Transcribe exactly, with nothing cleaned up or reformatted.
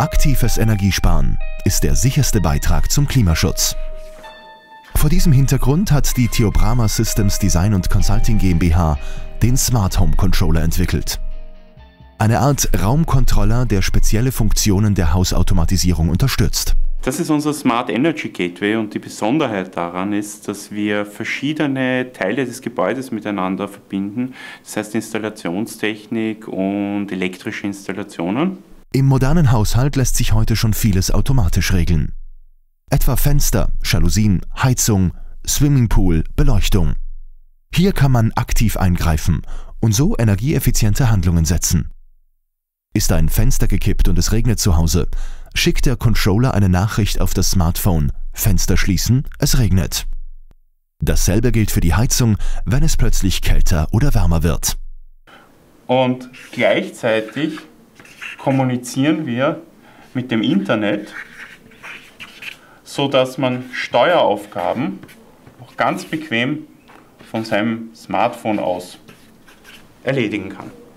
Aktives Energiesparen ist der sicherste Beitrag zum Klimaschutz. Vor diesem Hintergrund hat die Theobrama Systems Design und Consulting GmbH den Smart Home Controller entwickelt. Eine Art Raumcontroller, der spezielle Funktionen der Hausautomatisierung unterstützt. Das ist unser Smart Energy Gateway und die Besonderheit daran ist, dass wir verschiedene Teile des Gebäudes miteinander verbinden, das heißt Installationstechnik und elektrische Installationen. Im modernen Haushalt lässt sich heute schon vieles automatisch regeln. Etwa Fenster, Jalousien, Heizung, Swimmingpool, Beleuchtung. Hier kann man aktiv eingreifen und so energieeffiziente Handlungen setzen. Ist ein Fenster gekippt und es regnet zu Hause, schickt der Controller eine Nachricht auf das Smartphone: Fenster schließen, es regnet. Dasselbe gilt für die Heizung, wenn es plötzlich kälter oder wärmer wird. Und gleichzeitig kommunizieren wir mit dem Internet, sodass man Steueraufgaben auch ganz bequem von seinem Smartphone aus erledigen kann.